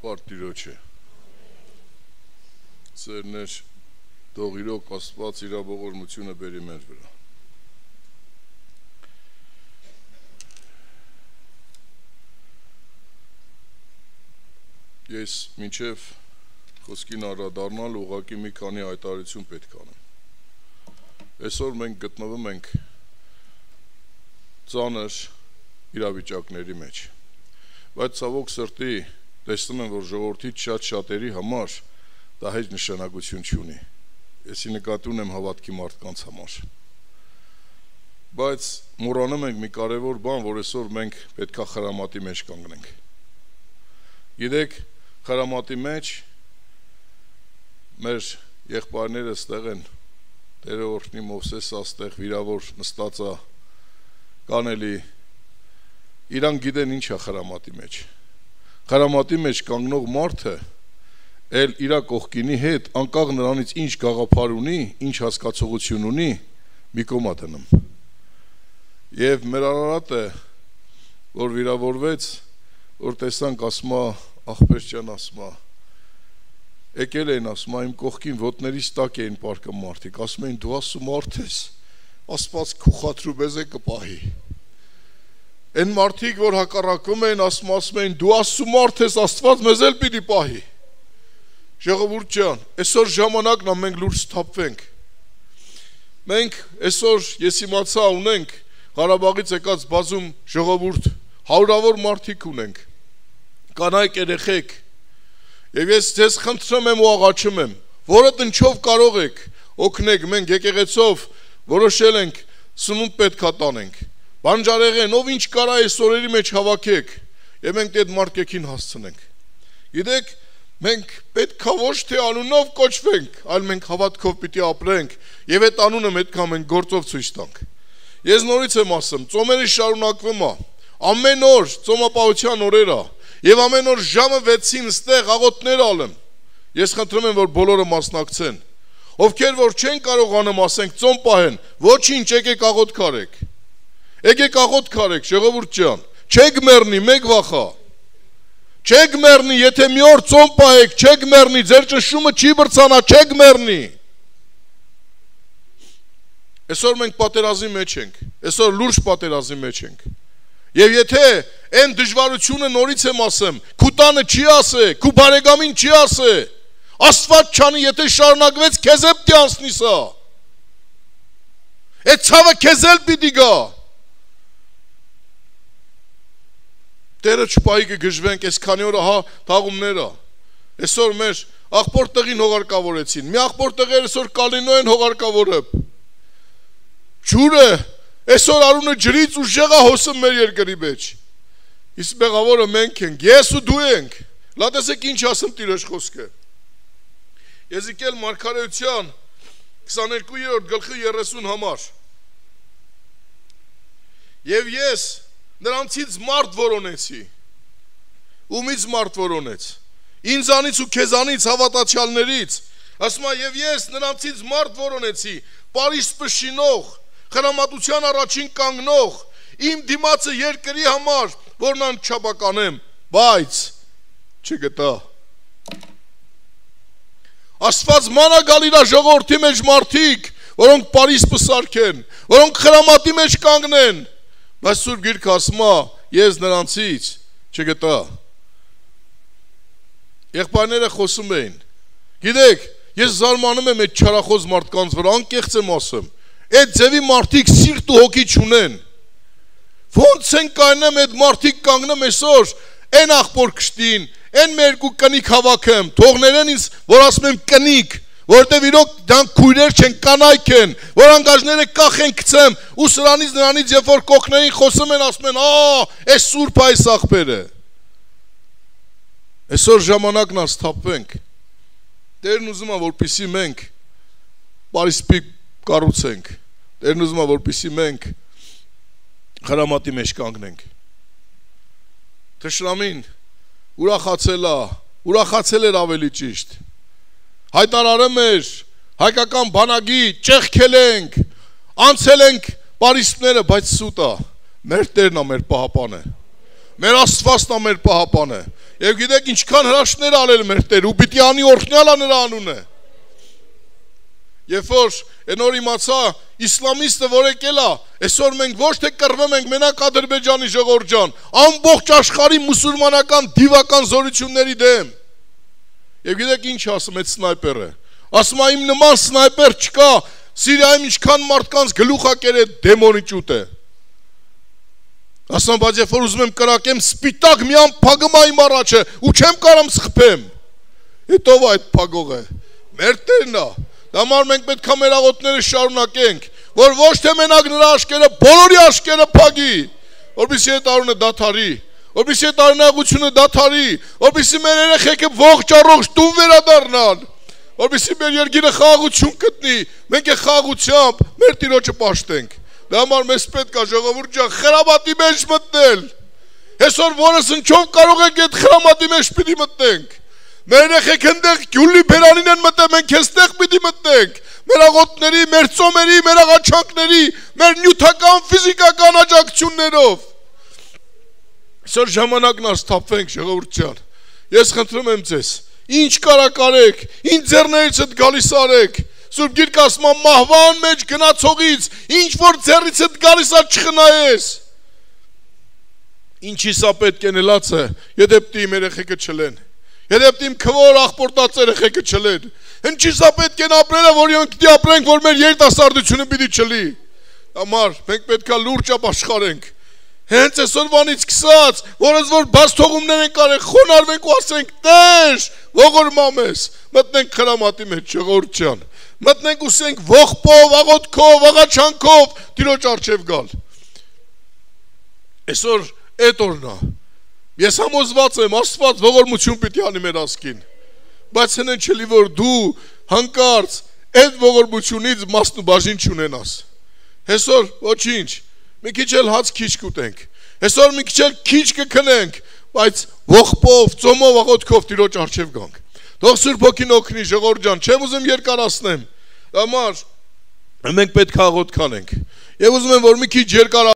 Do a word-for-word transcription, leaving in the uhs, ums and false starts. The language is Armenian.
ճանապարհ Տիրոջ է։ Սերներ, թող իրոք Աստված իր ողորմությունը բերի մեր վրա։ Ես մինչև խոսքին անդրադառնալ ուղղակի մի քանի հայտարարություն պետք է անեմ։ Այսօր մենք գտնվում ենք ծանր իրավիճակների մեջ, բայց ցավոք սրտի տեսնում եմ, որ ժողովրդից շատ շատերի համար դա հեչ նշանակություն չունի։ Եսի նկատի ունեմ հավատքի մարդկանց համար։ Բայց մոռանում ենք մի կարևոր բան, որ այսօր մենք պետք է խրամատի մեջ կանգնենք։ Գիտեք, խրամատի մեջ մեր եղբայրները ստեղ են, Տերը օրհնի Մովսեսը աստեղ վիրավոր նստած է կանելի, իրանք գիտեն ինչ է խրամատի մեջ։ Խրամատի մեջ կանգնող մարդը էլ իրա կողքինի հետ անկախ նրանից ինչ գաղափար ունի, ինչ հասկացողություն ունի, մի կողմ է դնում։ Եվ մեր Արարատը, որ վիրավորվեց, որ տեսանք ասում է, աղբեր ջան ասում է, եկել էին ասում է, իմ կողքին ոտներիս տակ էին պարկում մարդիկ, ասում էին դու ասում մարդ ես, Աստված քո խաթրու բեզե կպահի։ Այն մարդիկ, որ հակառակում էին, ասում ասում էին դու ասում մարդ ես, Աստված մեզ էլ պիտի պահի։ Ժողովուրդ ջան, այսօր ժամանակն է մենք լուրջ սթափվենք։ Մենք այսօր ես իմացա ունենք Ղարաբաղից եկած բազում ժողովուրդ, հարյուրավոր մարդիկ ունենք, կանայք երեխեք, եւ ես ձեզ խնդրում եմ ու աղաչում եմ, որը տնչով կարող եք օգնեք, մենք եկեղեցով որոշել ենք սնունդ պետքա տանենք, բանջարեղեն, ով ինչ կարա այս օրերի մեջ հավաքեք, եւ մենք այդ մարդկեքին հասցնենք։ Գիտեք, մենք պետքա ոչ թե անունով կոչվենք, այլ մենք հավատքով պիտի ապրենք եւ այդ անունը պետքա մենք գործով ցույց տանք։ Ես նորից եմ ասում, ծոմերը շարունակվում է, ամեն օր ծոմապահության օրեր է, եւ ամեն օր ժամը վեցին ստեղ աղոթներ ալեմ։ Ես խնդրում եմ, որ բոլորը մասնակցեն։ Ովքեր որ չեն կարողանում ասենք ծոմ պահեն, ոչինչ, եկեք աղոթք արեք։ Եկեք աղոթք արեք, ժողովուրդ ջան, չեք մեռնի, մեկ վախա։ Չեք մեռնի, եթե մի օր ծոմ պահեք, չեք մեռնի, ձեր ճնշումը չի բրցանա, չեք մեռնի։ Այսօր մենք պատերազմի մեջ ենք, այսօր լուրջ պատերազմի մեջ ենք։ Եվ եթե այն դժվարությունը նորից եմ ասեմ, քու տանը չի ասե, քու բարեկամին չի ասե, Աստված չանի, եթե շարունակվեց, քեզ էլ պիտի անցնի սա։ Այդ ցավը քեզ էլ պիտի գա։ Տերը չպայի կգժվենք, այս քանի օրը հա թաղումներ ա։ Այսօր մեր աղբոր տղին հողարկավորեցին, մի աղբոր տղեր այսօր կալինո են հողարկավորը։ Ջուրը այսօր արունը ջրից ու ժեղա հոսում մեր երկրի մեջ։ Իսկ մեղավորը մենք ենք, ես ու դու ենք։ Լա տեսեք ինչ ասում Տիրոջ խոսքը։ Եզեկիել մարգարեության քսաներկուերորդ գլխի երեսուն համար։ Եվ ես նրանցից մարդ որոնեցի։ Ումից մարդ որոնեց։ Ինձանից ու քեզանից հավատացյալներից։ Ասում է եւ ես նրանցից մարդ որոնեցի, Պարիս պշինող, խրամատության առաջին կանգնող, իմ դիմացը երկրի համար, որն անչափականեմ, բայց չգտա։ Աստված մանա գալ իր ժողովրդի մեջ մարդիկ, որոնք Պարիս պսարքեն, որոնք խրամատի մեջ կանգնեն, բայց Սուրբ Գիրքը ասում է, ես նրանցից չգտա։ Եղբայրները խոսում էին։ Գիտեք, ես զարմանում եմ այդ չարախոս մարդկանց վրա, անկեղծ եմ ասում։ Այդ ձևի մարդիկ սիրտ ու հոգի չունեն։ Ոնց են կայնեմ այդ մարդիկ կանգնեմ այսօր, այն աղբոր կշտին, այն մեր երկու կնիկ հավաքեմ, թողներեն ինձ, որ ասում եմ կնիկ, որտեվ իրոք դրանք քույրեր չեն, կանայք են, որ անգաժները կախ են գցեմ, ու սրանից նրանից երբ որ կողքներին խոսում են, ասում են, «Ա, այս սուրբ այս աղբերը»։ Այսօր ժամանակն է սթափվենք։ Տերն ուզում է, որպեսզի մենք Պարիսպի կառուցենք։ Տերն ուզում է, որպեսզի մենք խրամատի մեջ կանգնենք։ Թշնամին ուրախացել է, ուրախացել էր ավելի ճիշտ։ Հայտարարում էր, հայկական բանակի ճեղքել ենք, անցել ենք Պարիսպները, բայց սուտ է։ Մեր Տերն է մեր պահապանը։ Մեր Աստվածն է մեր պահապանը։ Եվ գիտեք ինչքան հրաշքներ արել մեր Տերը, ու պիտի անի օրհնյալ է նրա անունը։ Երբ որ այն օր իմացա իսլամիստը որ եկել է, այսօր մենք ոչ թե կռվում ենք մենակ Ադրբեջանի ժողովրդյան, ամբողջ աշխարհի մուսուլմանական դիվական զորությունների դեմ։ Եվ գիտեք ինչ ասում այդ սնայպերը։ Ասում է իմ նման սնայպեր չկա, Սիրիայում ինչքան մարդկանց գլուխ է կերել դեմոնի ճուտը։ Ասում բայց երբ որ ուզում եմ կրակեմ սպիտակ միան փագում է իմ առաջը ու չեմ կարամ սխպեմ։ Հետո այդ փագողը մեր Տերն է։ Համար մենք պետք է մեր աղոթները շարունակենք, որ ոչ թե մենակ նրա աշկերը, բոլորի աշկերը փագի, որպեսզի այդ արունը դադարի, որպեսզի այդ արնաղությունը դադարի, որպեսզի մեր երեխեքը ողջ առողջ տուն վերադառնան, որպեսզի մեր երկիրը խաղաղություն գտնի, մենք այդ խաղաղությամբ մեր Տիրոջը պաշտենք։ Դա համար մեզ պետք է ժողովուրդ ջան խրամատի մեջ մտնել։ Այսօր որս ինչով կարող ենք այդ խրամատի մեջ պիտի մտնենք։ Մեր երեխեքը այնտեղ գյուլի բերանին են մտել, մենք այստեղ պիտի մտնենք։ Մեր աղոթների, մեր ծոմերի, մեր աղաչանքների, մեր նյութական, ֆիզիկական աջակցություններով։ Այսօր ժամանակն է սթափվենք ժողովուրդ ջան։ Ես խնդրում եմ ձեզ, ինչ կարա կարեք, ինչ ձեռներիցդ գալիս արեք։ Սուրբ Գիրքը ասում է մահվան մեջ գնացողից, ինչ որ ձեռիցդ գալիս է չխնայես։ Ինչի սա պետք է նելացը, եթե իմ երեխեքը չլեն։ Երբ իմ քվոր աղբորտած երեխեքը չլեն, ինչի սա պետք է ապրելը, որ մենք պիտի ապրենք, որ մեր երիտասարդությունը պիտի չլի։ Համար մենք պետք է լուրջ ապաշխարենք։ Հենց այսօրվանից սկսած, որոնց որ բաց թողումներ են կարել, խոնարհվենք ու ասենք՝ Տեր, ողորմա մեզ, մտնենք խրամատի մեջ, ժողովուրդ ջան, մտնենք ու ասենք ողբով, աղոթքով, աղաչանքով Տիրոջ առջև գալ։ Այսօր այդ օրն է։ Ես համոզված եմ, Աստված ողորմություն պիտի անի մեր ազգին, բայց հենց չլի որ դու հանկարծ այդ ողորմությունից մասն ու բաժին չունենաս։ Այսօր ոչինչ, մի քիչ էլ հաց քիչ կուտենք, այսօր մի քիչ էլ քիչ կքնենք, բայց ողբով, ծոմով, աղոթքով Տիրոջ առջև գանք։ Թող Սուրբ Հոգին օգնի, ժողովուրդ ջան, չեմ ուզում երկարացնեմ, համար մենք պետք է աղոթք անենք։ Եվ ուզում եմ որ մի քիչ երկար